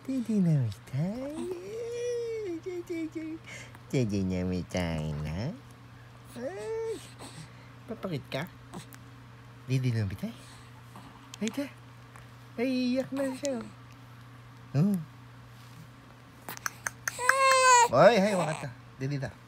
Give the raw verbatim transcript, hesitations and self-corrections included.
ジェジェ飲みたい。ジェジェジェ。ジェジェ飲みたいna. Ay, papakit ka? Didi飲みたい? Ay ka. Ay, iyak na siya. Hmm. Oy, hay, wakata. Didi ta.